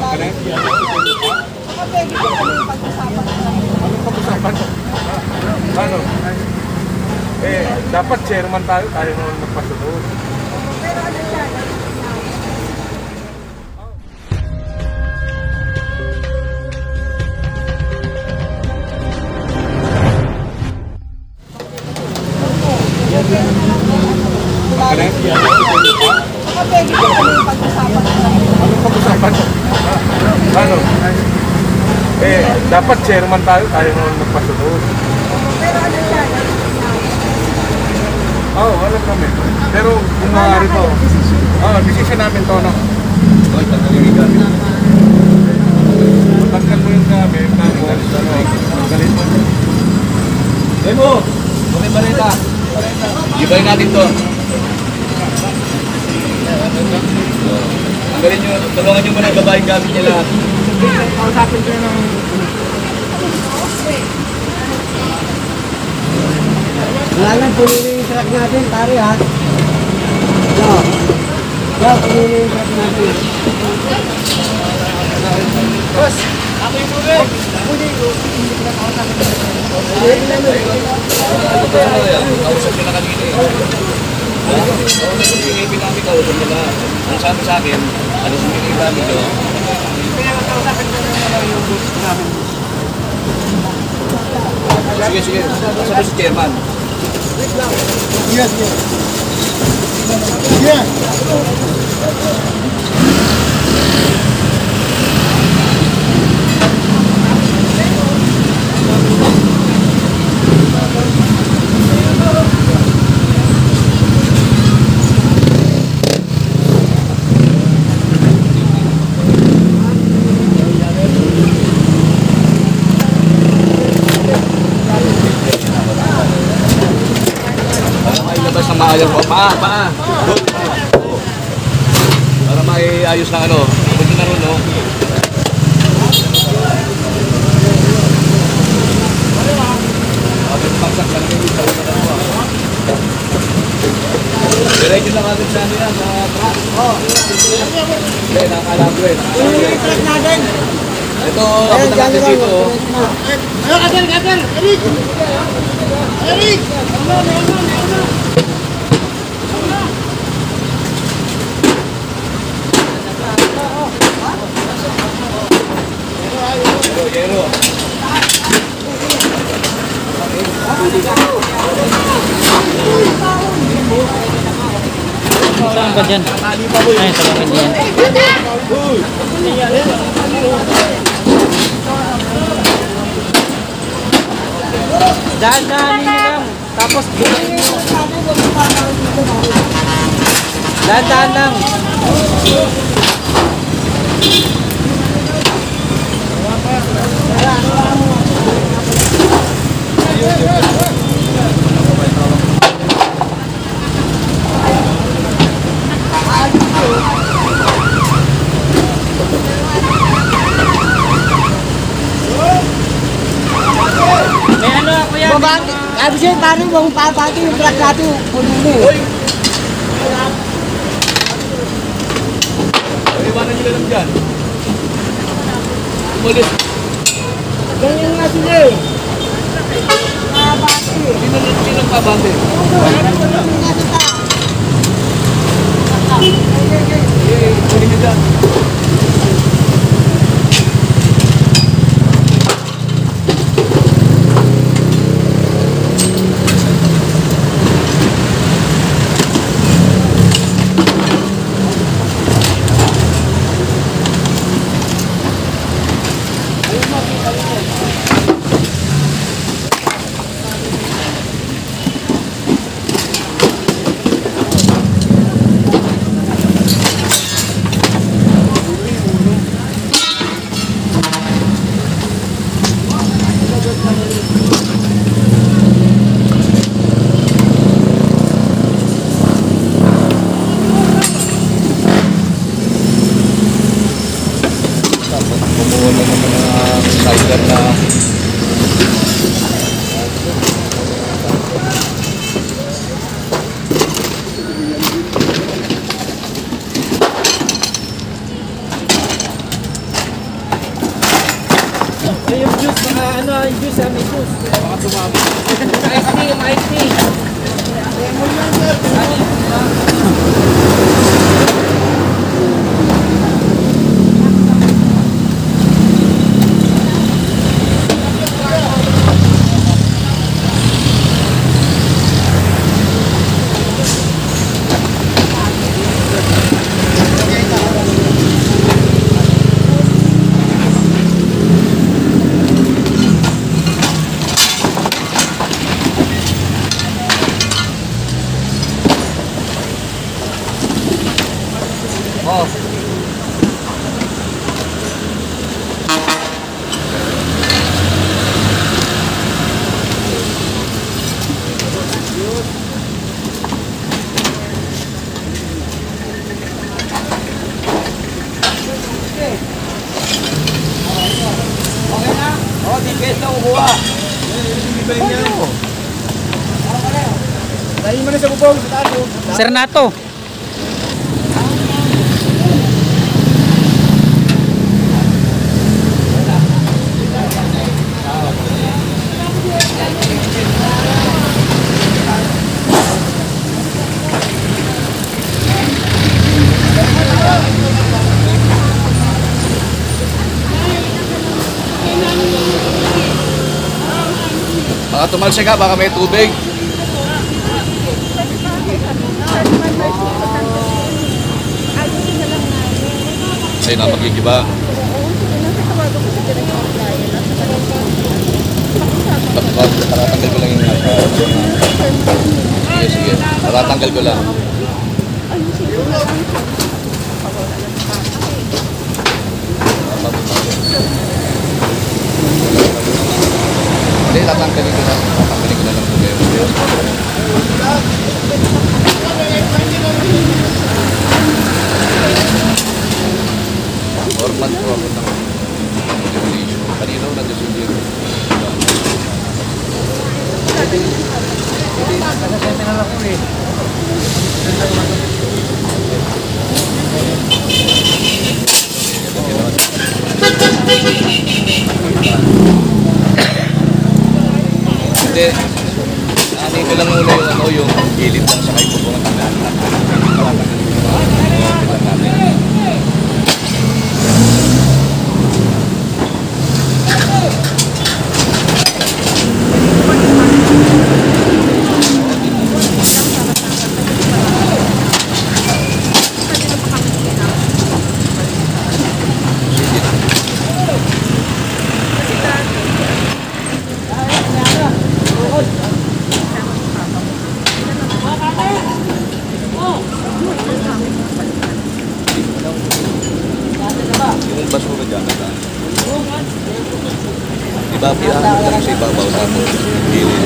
Anong pag-usapan? Ano? Dapat chairman tayo naman magpasunod. Pero ano siya? Anong pag-usapan? Ano? Dapat chairman tayo naman magpasunod. Pero ano siya? Oo, alam namin. Pero kung maaari to, decision namin to, no? Oy, tanggalin yung gamit. Tanggal mo yung gamit, tanggalin mo. Demo! Bakit balita? Ibayin natin to. Tanggalin nyo, tulungan nyo muna babaeng gamit niya lahat. Kausapin ko ng... Wala lang, punin yung truck natin, pare ha. Punin yung truck natin. Boss, ako yung punin. Kausap nila kanina eh. Kausap yung ibig namin, kausap nila. Ang sabi sa akin, alis yung ibig namin ko. Kaya kausapin ko ng yung boss namin. Sige. Sabi si chairman. Yes. Yeah. Maayos ko. Paa. Para maiayos na ano. Pwede na rin, no? Bakit pagsak lang yung isa na ano. Diretso na natin sa ano yan, sa truck. Hindi, nakakalap ko eh. Punin yung truck natin. Ito, abot natin dito. Katel! Eric! Yero. Saan ba dyan? Ay, sa mga dyan. Dahan-dahanin nyo lang. Tapos, dahan-dahan lang. May ano ako yan? Babati! Sabi siya, pare, huwag papati yung truck natin. Punin mo. Iwanan nyo lang dyan. Umalis. Ganyan nga sila eh. Babati. Sino pabante? Pwede nyo dyan. Sider na Yung juice, mga ano, yung juice, may juice. Baka sumama. Ice tea, yung ice tea. Oh. Oh, ticket na kukuha. Dahil mo na sa bubong, sa taas. Sir Nato. Baka tumalsik ka, baka may tubig. Sa'yo na magigiba. Taratanggal ko lang yung sige, sige. Taratanggal ko lang. Hindi, tatanggalin ko lang. Tatanggalin ko na lang po kayo. Orman po ako ng demolition. Kanina ko nag-desolate. Hindi. Ano ko lang muna yung ano, yung gilid lang sa kayo po ng tanggal. Yung basura dyan, diba, piyahan mo lang sa ibabaw tapos gilid.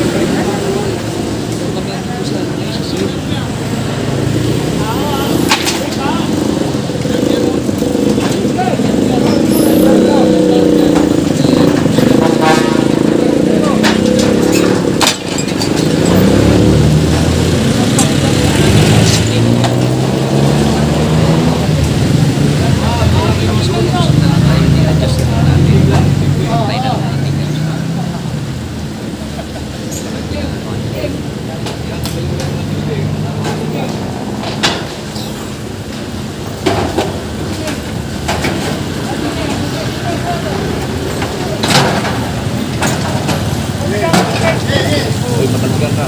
Uy, mataligan ka.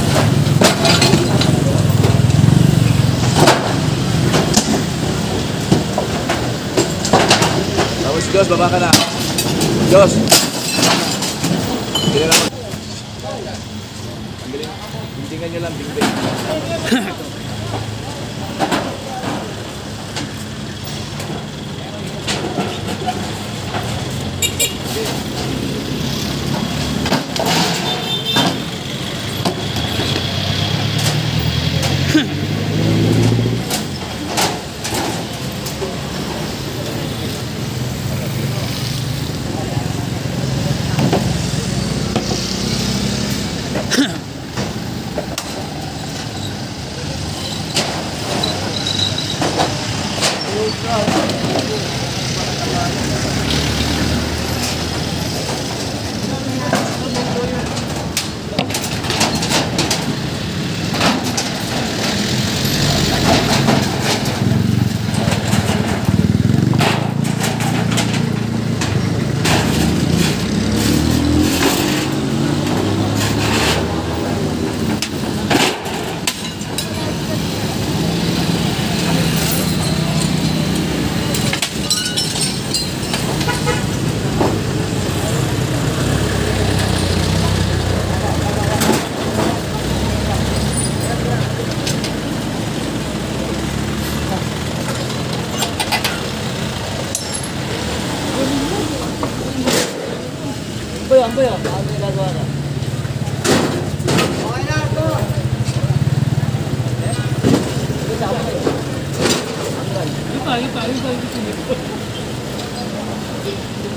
Tapos, Diyos, baba ka na. Diyos. Hindi na lang. Bintingan nyo lang, binting. amboy, oh. Ano yung gagawa ka? Okay na ito. Isa ako kayo. Amboy. Iba.